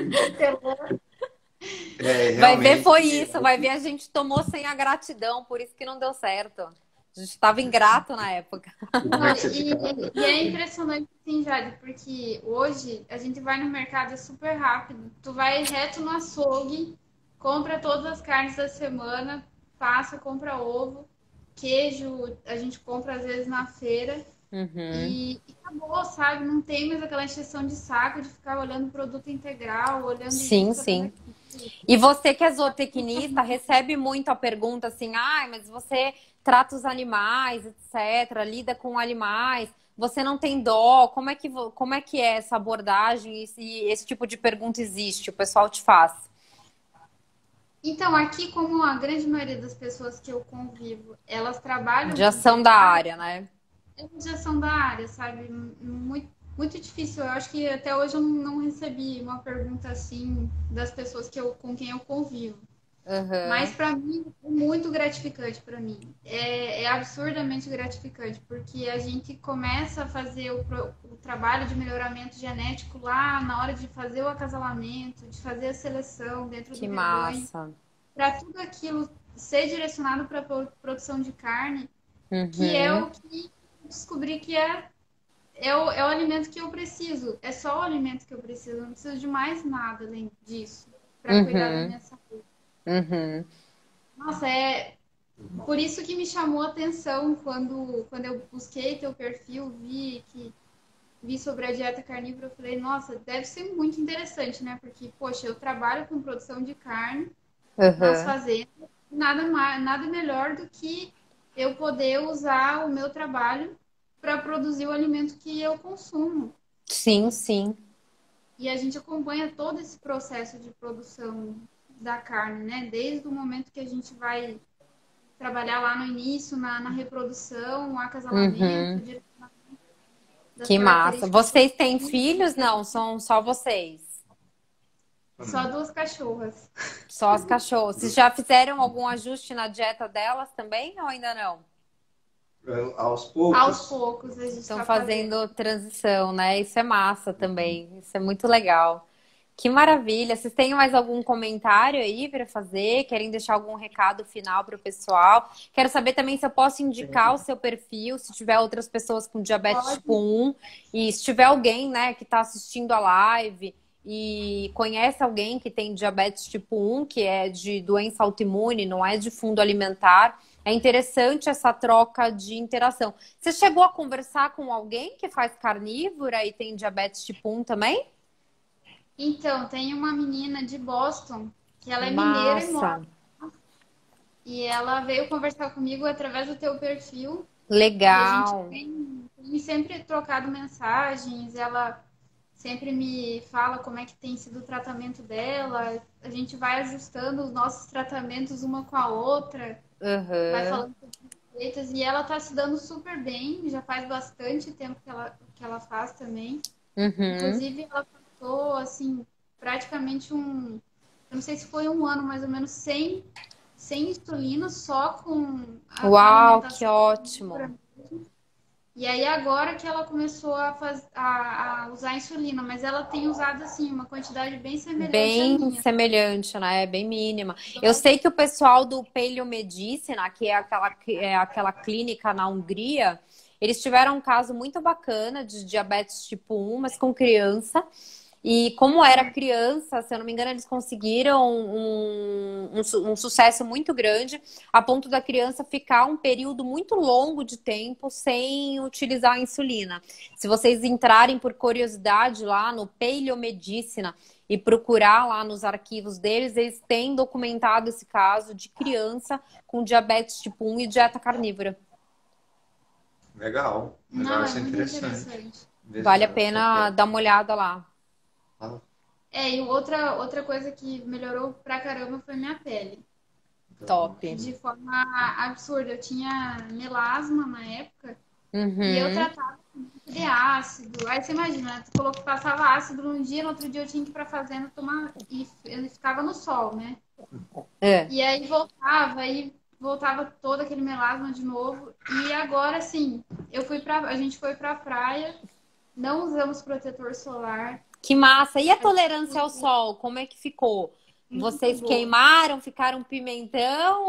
S1: Vai ver,
S3: Realmente,
S1: foi isso. Vai ver, a gente tomou sem a gratidão, por isso que não deu certo. A gente estava ingrato na época.
S3: como é
S2: Não,
S3: que você ficava?
S2: e é impressionante, sim, Jade, porque hoje a gente vai no mercado é super rápido. Tu vai reto no açougue, compra todas as carnes da semana, passa, compra ovo, queijo, a gente compra às vezes na feira
S1: Uhum.
S2: e acabou, sabe? Não tem mais aquela encheção de saco de ficar olhando produto integral, olhando
S1: Sim,
S2: isso, olhando
S1: sim.
S2: aquilo.
S1: E você que é zootecnista, recebe muito a pergunta assim, ah, mas você trata os animais, etc., lida com animais, você não tem dó, como é que é essa abordagem e se esse tipo de pergunta existe, o pessoal te faz?
S2: Então, aqui, como a grande maioria das pessoas que eu convivo, elas trabalham
S1: De
S2: com
S1: ação da
S2: pecuária,
S1: área, né?
S2: eles já são da área, sabe? Muito, muito difícil. Eu acho que até hoje eu não recebi uma pergunta assim das pessoas com quem eu convivo. Mas
S1: Uhum.
S2: para mim é muito gratificante para mim. É absurdamente gratificante, porque a gente começa a fazer o trabalho de melhoramento genético lá na hora de fazer o acasalamento, de fazer a seleção dentro do
S1: Que
S2: rebanho,
S1: massa.
S2: para tudo aquilo ser direcionado para a produção de carne, que é
S1: Uhum.
S2: o que eu descobri que é o alimento que eu preciso. É só o alimento que eu preciso. Eu não preciso de mais nada além disso para cuidar da
S1: Uhum.
S2: minha saúde.
S1: Uhum.
S2: Nossa, é por isso que me chamou a atenção quando eu busquei teu perfil, vi sobre a dieta carnívora, eu falei, nossa, deve ser muito interessante, né? Porque, poxa, eu trabalho com produção de carne nas
S1: Uhum.
S2: fazendas, nada mais, nada melhor do que eu poder usar o meu trabalho para produzir o alimento que eu consumo.
S1: Sim, sim.
S2: E a gente acompanha todo esse processo de produção da carne, né? Desde o momento que a gente vai trabalhar lá no início, na reprodução, o acasalamento, o
S1: Uhum.
S2: direcionamento das
S1: Que massa.
S2: características
S1: Vocês têm
S2: genéticas.
S1: filhos? Não, são só vocês.
S2: Só duas cachorras.
S1: Só as cachorras. Vocês já fizeram algum ajuste na dieta delas também ou ainda não?
S3: Aos
S2: Aos
S3: poucos.
S2: poucos a gente
S1: Estão
S2: está fazendo.
S1: fazendo transição, né? Isso é massa também. Isso é muito legal. Que maravilha. Vocês têm mais algum comentário aí para fazer? Querem deixar algum recado final para o pessoal? Quero saber também se eu posso indicar o seu perfil, se tiver outras pessoas com diabetes tipo
S2: Pode.
S1: 1 e se tiver alguém, né, que está assistindo a live e conhece alguém que tem diabetes tipo 1, que é de doença autoimune, não é de fundo alimentar. É interessante essa troca de interação. Você chegou a conversar com alguém que faz carnívora e tem diabetes tipo 1 também?
S2: Então, tem uma menina de Boston, que ela é mineira e
S1: Massa,
S2: mora. E ela veio conversar comigo através do teu perfil. E a gente
S1: legal.
S2: tem sempre trocado mensagens. Ela sempre me fala como é que tem sido o tratamento dela. A gente vai ajustando os nossos tratamentos uma com a outra, vai
S1: Uhum,
S2: falando sobre receitas. E ela tá se dando super bem, já faz bastante tempo que ela faz também.
S1: uhum.
S2: Inclusive, ela passou, assim, praticamente eu não sei se foi um ano mais ou menos, sem insulina, só com
S1: Uau, que
S2: alimentação
S1: ótimo.
S2: carnívora. E aí agora que ela começou a usar insulina, mas ela tem usado assim uma quantidade bem semelhante à
S1: Bem
S2: minha.
S1: semelhante, né? É bem mínima. Eu sei que o pessoal do Paleomedicina, que é aquela clínica na Hungria, eles tiveram um caso muito bacana de diabetes tipo 1, mas com criança. E como era criança, se eu não me engano, eles conseguiram um sucesso muito grande, a ponto da criança ficar um período muito longo de tempo sem utilizar a insulina. Se vocês entrarem por curiosidade lá no Paleomedicina e procurar lá nos arquivos deles, eles têm documentado esse caso de criança com diabetes tipo 1 e dieta carnívora.
S3: Legal, legal,
S2: Não, é
S3: isso é
S2: muito
S3: interessante.
S2: interessante.
S1: Vale a
S3: Investigando essa
S1: pena dar uma olhada lá.
S3: Ah,
S2: E outra coisa que melhorou pra caramba foi minha pele.
S1: Top.
S2: De forma absurda. Eu tinha melasma na época. E eu
S1: Uhum.
S2: tratava com muito de ácido. Aí você imagina, né? Tu falou que passava ácido num dia, no outro dia eu tinha que ir pra fazenda tomar. E ele ficava no sol, né?
S1: É.
S2: E aí voltava todo aquele melasma de novo. E agora, assim, a gente foi pra praia, não usamos protetor solar.
S1: Que massa! E a
S2: A gente
S1: tolerância ao
S2: usou
S1: sol, como é que ficou?
S2: muito
S1: Vocês
S2: boa.
S1: queimaram, ficaram pimentão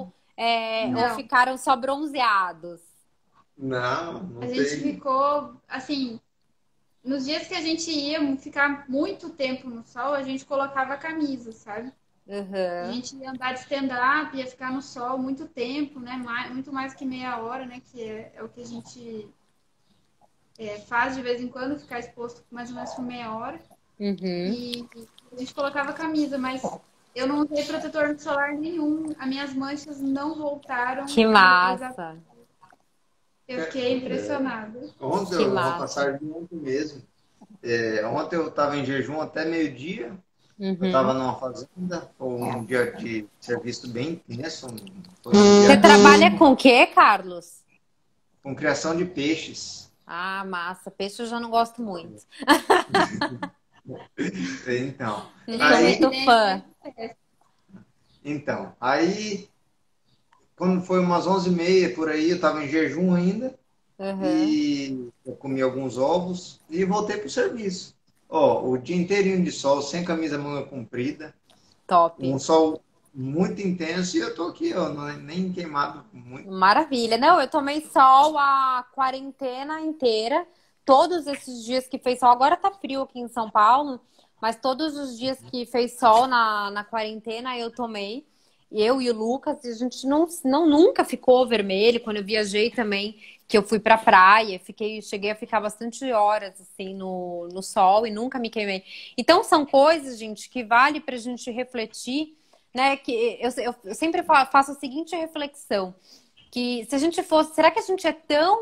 S1: ou
S2: Não,
S1: ficaram só bronzeados?
S3: não,
S2: a
S3: não
S2: gente
S3: tem.
S2: ficou, assim, nos dias que a gente ia ficar muito tempo no sol, a gente colocava a camisa, sabe? A
S1: Uhum.
S2: gente ia andar de stand-up, ia ficar no sol muito tempo, né? Muito mais que meia hora, né? Que é o que a gente faz de vez em quando, ficar exposto mais ou menos por meia hora.
S1: Uhum.
S2: E a gente colocava camisa, mas eu não usei protetor solar nenhum. As minhas manchas não voltaram
S1: Que
S2: depois da...
S1: massa.
S2: Eu fiquei impressionada.
S3: Ontem,
S1: Que
S3: uma
S1: massa.
S3: passagem de ontem mesmo. Ontem eu estava em jejum até meio-dia. Eu estava
S1: Uhum.
S3: numa fazenda, foi um dia de serviço bem intenso, foi um
S1: Você
S3: dia
S1: trabalha com o quê, Carlos?
S3: com criação de peixes.
S1: Ah, massa. Peixe eu já não gosto muito.
S3: Então,
S1: Não
S2: Ele
S1: sou
S2: é
S3: aí,
S1: muito fã.
S3: aí quando foi umas 11h30 por aí, eu estava em jejum ainda
S1: Uhum.
S3: e eu comi alguns ovos e voltei para o serviço. Ó, o dia inteirinho de sol, sem camisa manga comprida,
S1: Top.
S3: um sol muito intenso e eu tô aqui, ó, nem queimado muito.
S1: Maravilha. Não, eu tomei sol a quarentena inteira. Todos esses dias que fez sol. Agora tá frio aqui em São Paulo, mas todos os dias que fez sol na quarentena eu tomei. Eu e o Lucas, e a gente nunca ficou vermelho. Quando eu viajei também, que eu fui pra praia, cheguei a ficar bastante horas assim no sol e nunca me queimei. Então são coisas, gente, que vale pra gente refletir, né? Que eu sempre faço a seguinte reflexão que se a gente fosse, será que a gente é tão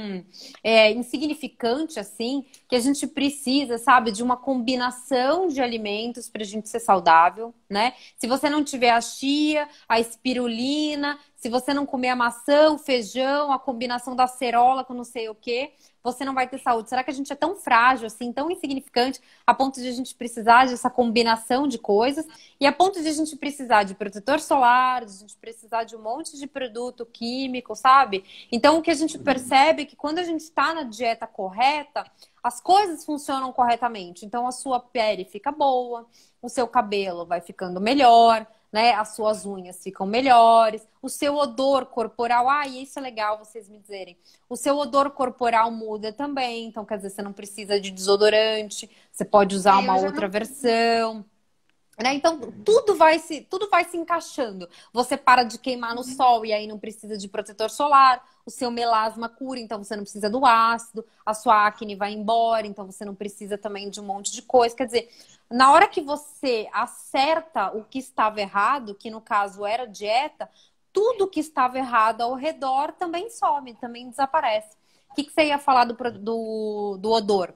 S1: insignificante assim que a gente precisa, sabe, de uma combinação de alimentos para a gente ser saudável, né? Se você não tiver a chia, a espirulina, se você não comer a maçã, o feijão, a combinação da acerola com não sei o quê, você não vai ter saúde. Será que a gente é tão frágil assim, tão insignificante a ponto de a gente precisar dessa combinação de coisas? E a ponto de a gente precisar de protetor solar, de a gente precisar de um monte de produto químico, sabe? Então, o que a gente percebe é que quando a gente está na dieta correta, as coisas funcionam corretamente. Então, a sua pele fica boa, o seu cabelo vai ficando melhor, né? As suas unhas ficam melhores, o seu odor corporal. Ah, e isso é legal vocês me dizerem. O seu odor corporal muda também. Então, quer dizer, você não precisa de desodorante, você pode usar uma
S2: Eu já
S1: outra
S2: não.
S1: versão. Né? Então, tudo vai se encaixando. Você para de queimar no sol e aí não precisa de protetor solar. O seu melasma cura, então você não precisa do ácido. A sua acne vai embora, então você não precisa também de um monte de coisa. Quer dizer, na hora que você acerta o que estava errado, que no caso era dieta, tudo que estava errado ao redor também some, também desaparece. O que você ia falar do odor?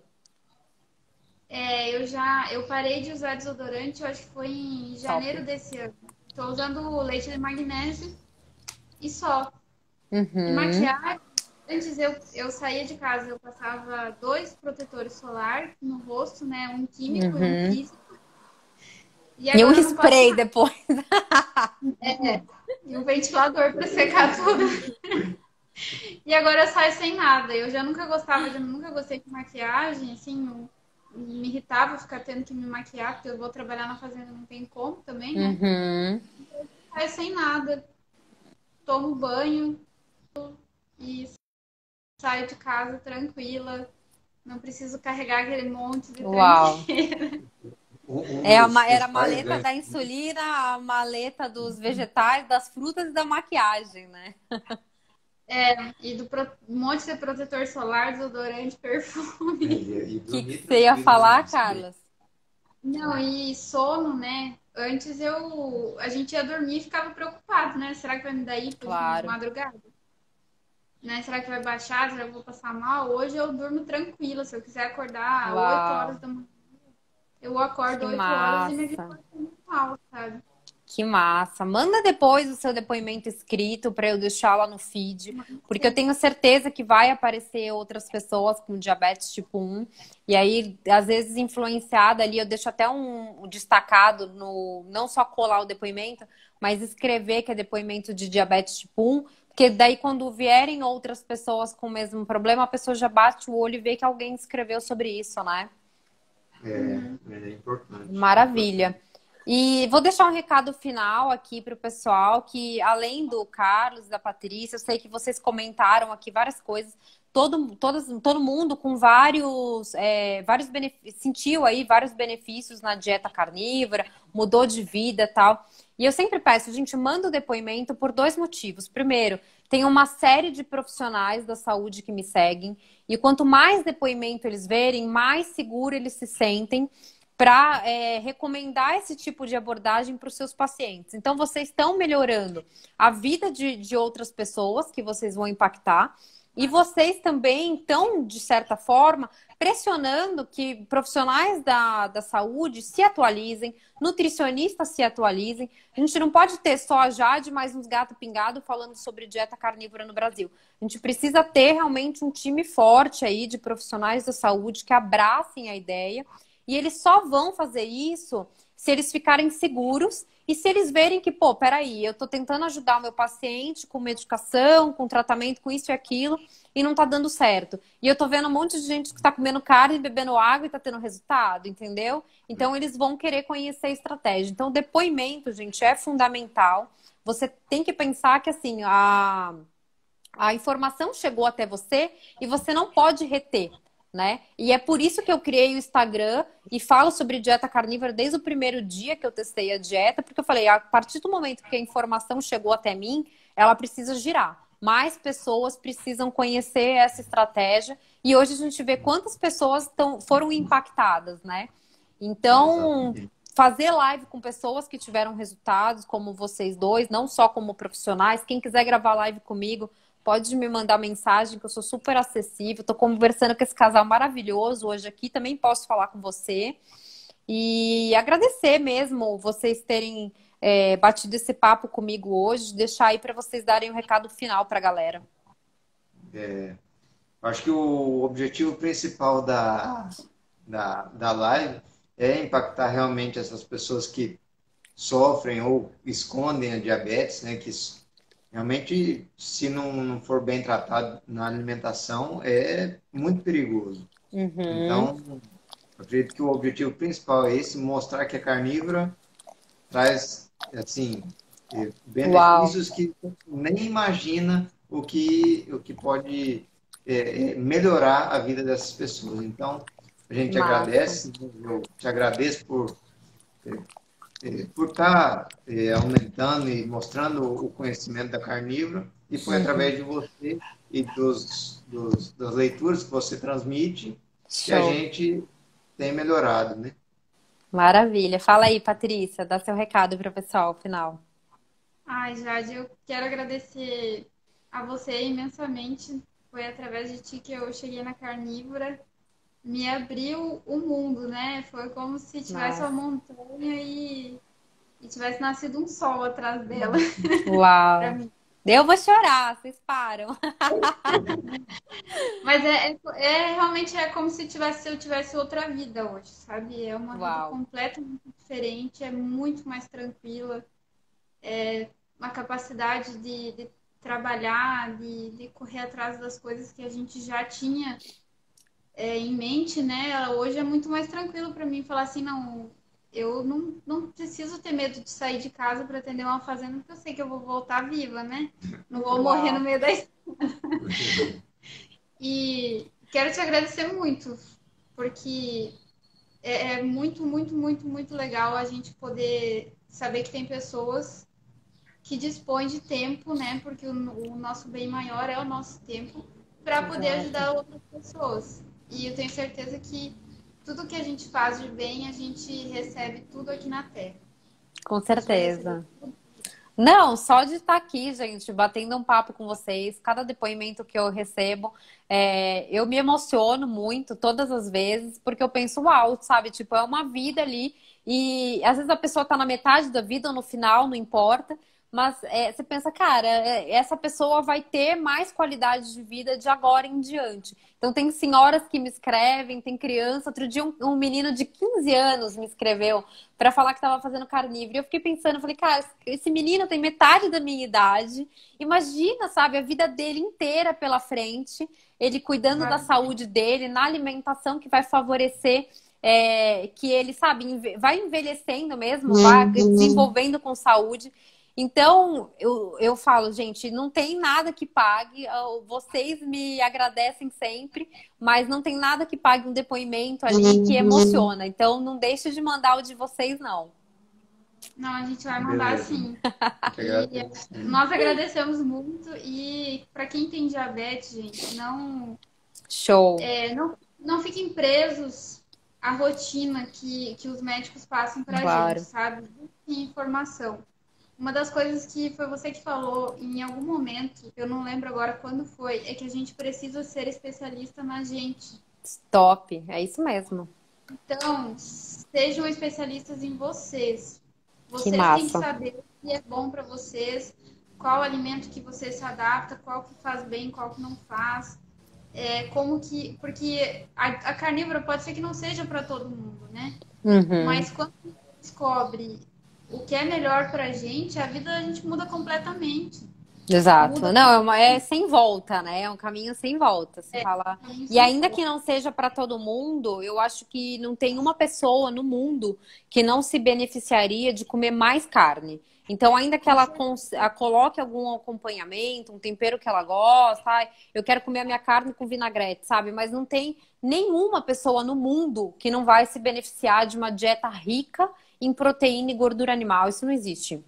S2: Eu parei de usar desodorante, eu acho que foi em
S1: Top.
S2: janeiro desse ano. Estou usando o leite de magnésio e só. De
S1: Uhum.
S2: maquiagem, antes eu saía de casa, eu passava 2 protetores solar no rosto, né? Um químico e um
S1: Uhum.
S2: físico. E
S1: E um
S2: agora eu não passo
S1: spray
S2: mais.
S1: depois.
S2: E um ventilador para secar tudo. E agora eu saio sem nada. Eu já nunca gostei de maquiagem, assim, me irritava ficar tendo que me maquiar, porque eu vou trabalhar na fazenda, não tem como também, né?
S1: Uhum.
S2: Saio sem nada, tomo banho e saio de casa tranquila. Não preciso carregar aquele monte de
S1: Uau.
S2: tranqueira.
S3: Dos
S1: Era a
S3: principais
S1: maleta
S3: ganhos.
S1: da insulina, a maleta dos vegetais, das frutas e da maquiagem, né?
S2: E um monte de protetor solar, desodorante, perfume.
S3: E
S1: O que
S3: dormir
S1: você ia
S3: tranquilo, né?
S1: falar,
S3: Isso daí.
S1: Carlos?
S2: Não, e sono, né? Antes a gente ia dormir e ficava preocupado, né? Será que vai me dar hipo de
S1: Claro.
S2: madrugada? Né? Será que vai baixar? Será que eu vou passar mal? Hoje eu durmo tranquila. Se eu quiser acordar 8 horas
S1: Uau.
S2: da manhã, eu acordo
S1: Que
S2: 8 horas e minha
S1: massa.
S2: disposição é normal, sabe?
S1: Que massa. Manda depois o seu depoimento escrito para eu deixar lá no feed, porque eu tenho certeza que vai aparecer outras pessoas com diabetes tipo 1. E aí, às vezes, influenciada ali, eu deixo até um destacado no, não só colar o depoimento, mas escrever que é depoimento de diabetes tipo 1, porque daí quando vierem outras pessoas com o mesmo problema, a pessoa já bate o olho e vê que alguém escreveu sobre isso, né?
S3: É importante. É
S1: Maravilha.
S3: importante.
S1: E vou deixar um recado final aqui para o pessoal, que além do Carlos e da Patrícia, eu sei que vocês comentaram aqui várias coisas, todo mundo com vários benefícios, sentiu aí vários benefícios na dieta carnívora, mudou de vida e tal. E eu sempre peço, gente, manda o depoimento por 2 motivos. Primeiro, tem uma série de profissionais da saúde que me seguem, e quanto mais depoimento eles verem, mais seguro eles se sentem para recomendar esse tipo de abordagem para os seus pacientes. Então, vocês estão melhorando a vida de outras pessoas que vocês vão impactar. E vocês também estão, de certa forma, pressionando que profissionais da saúde se atualizem, nutricionistas se atualizem. A gente não pode ter só a Jade mais uns gato pingado falando sobre dieta carnívora no Brasil. A gente precisa ter realmente um time forte aí de profissionais da saúde que abracem a ideia. E eles só vão fazer isso se eles ficarem seguros e se eles verem que, pô, peraí, eu tô tentando ajudar o meu paciente com medicação, com tratamento, com isso e aquilo, e não tá dando certo. E eu tô vendo um monte de gente que tá comendo carne, bebendo água e tá tendo resultado, entendeu? Então, eles vão querer conhecer a estratégia. Então, o depoimento, gente, é fundamental. Você tem que pensar que, assim, a informação chegou até você e você não pode reter. Né? E é por isso que eu criei o Instagram e falo sobre dieta carnívora desde o primeiro dia que eu testei a dieta, porque eu falei, a partir do momento que a informação chegou até mim, ela precisa girar. Mais pessoas precisam conhecer essa estratégia e hoje a gente vê quantas pessoas foram impactadas, né? Então, fazer live com pessoas que tiveram resultados, como vocês dois, não só como profissionais, quem quiser gravar live comigo, pode me mandar mensagem, que eu sou super acessível. Estou conversando com esse casal maravilhoso hoje aqui. Também posso falar com você. E agradecer mesmo vocês terem batido esse papo comigo hoje. Deixar aí para vocês darem um recado final para a galera.
S3: Acho que o objetivo principal da live é impactar realmente essas pessoas que sofrem ou escondem a diabetes, né? Que realmente, se não for bem tratado na alimentação, é muito perigoso. Então, eu acredito que o objetivo principal é esse, mostrar que a carnívora traz, assim, benefícios que nem imagina o que pode melhorar a vida dessas pessoas. Então, a gente agradece, eu te agradeço por estar aumentando e mostrando o conhecimento da carnívora, e foi através de você e das leituras que você transmite que a gente tem melhorado, né?
S1: Maravilha. Fala aí, Patrícia, dá seu recado para o pessoal final.
S2: Ai, Jade, eu quero agradecer a você imensamente. Foi através de ti que eu cheguei na carnívora. Me abriu o mundo, né? Foi como se tivesse uma montanha e tivesse nascido um sol atrás dela.
S1: Uau! Eu vou chorar, vocês param.
S2: Mas realmente como se eu tivesse outra vida hoje, sabe? É uma vida completamente diferente, é muito mais tranquila, é uma capacidade de trabalhar, de correr atrás das coisas que a gente já tinha em mente, né? Hoje é muito mais tranquilo para mim falar assim, não, eu não preciso ter medo de sair de casa para atender uma fazenda, porque eu sei que eu vou voltar viva, né? Não vou morrer no meio da estrada. E quero te agradecer muito, porque é muito, muito, muito, muito legal a gente poder saber que tem pessoas que dispõem de tempo, né? Porque o nosso bem maior é o nosso tempo, para poder ajudar outras pessoas. E eu tenho certeza que tudo que a gente faz de bem, a gente recebe tudo aqui na Terra.
S1: Com certeza. Não, só de estar aqui, gente, batendo um papo com vocês, cada depoimento que eu recebo, eu me emociono muito todas as vezes, porque eu penso, uau, sabe? Tipo, é uma vida ali, e às vezes a pessoa tá na metade da vida ou no final, não importa. Mas você pensa, cara, essa pessoa vai ter mais qualidade de vida de agora em diante. Então, tem senhoras que me escrevem, tem criança. Outro dia, um menino de 15 anos me escreveu para falar que estava fazendo carnívoro. E eu fiquei pensando, falei, cara, esse menino tem metade da minha idade. Imagina, sabe, a vida dele inteira pela frente. Ele cuidando da saúde dele, na alimentação que vai favorecer... que ele, sabe, vai envelhecendo mesmo, vai desenvolvendo com saúde. Então, eu falo, gente, não tem nada que pague, vocês me agradecem sempre, mas não tem nada que pague um depoimento ali que emociona. Então, não deixe de mandar o de vocês, não.
S2: Não, a gente vai mandar sim. Nós agradecemos muito e para quem tem diabetes, gente, não...
S1: Show!
S2: Não fiquem presos a rotina que os médicos passam pra
S1: Claro.
S2: gente, sabe? E informação. Uma das coisas que foi você que falou em algum momento, eu não lembro agora quando foi, é que a gente precisa ser especialista na gente.
S1: Top. É isso mesmo.
S2: Então, sejam especialistas em vocês.
S1: Que
S2: Vocês têm que
S1: massa.
S2: saber o que é bom para vocês, qual alimento que você se adapta, qual que faz bem, qual que não faz. Como que. Porque a carnívora pode ser que não seja para todo mundo, né?
S1: Uhum.
S2: Mas quando a gente descobre o que é melhor pra gente, a vida a gente muda completamente.
S1: Exato.
S2: Muda
S1: Não, é sem volta, né? É um caminho sem volta. Você fala.
S2: completamente.
S1: E ainda que não seja para todo mundo, eu acho que não tem uma pessoa no mundo que não se beneficiaria de comer mais carne. Então, ainda que ela coloque algum acompanhamento, um tempero que ela gosta, ai, eu quero comer a minha carne com vinagrete, sabe? Mas não tem nenhuma pessoa no mundo que não vai se beneficiar de uma dieta rica em proteína e gordura animal. Isso não existe.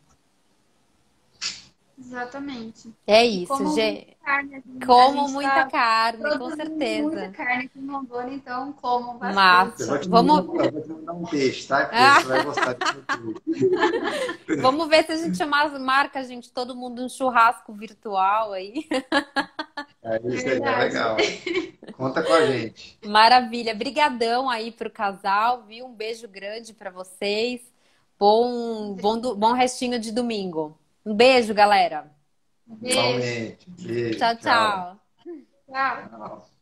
S2: Exatamente.
S1: É
S2: E
S1: isso,
S2: como
S1: gente.
S2: muita carne, a
S1: Como
S2: gente
S1: muita
S2: está
S1: carne, com
S2: produzindo muita
S1: certeza.
S2: carne aqui no Londônia, então comam bastante.
S3: Eu
S1: Massa.
S3: vou te mandar,
S1: Vamos,
S3: eu vou te mandar um peixe, tá? Porque
S1: ah,
S3: você vai gostar de tudo.
S1: vamos ver se a gente marca, gente, todo mundo um churrasco virtual aí.
S3: Isso aí é
S2: Verdade.
S3: legal. Conta com a gente.
S1: Maravilha. Brigadão aí pro casal, viu? Um beijo grande para vocês. Bom restinho de domingo. Um beijo, galera.
S2: Beijo.
S3: Igualmente. Beijo.
S1: Tchau,
S3: Tchau.
S1: tchau.
S2: Tchau.
S3: Tchau.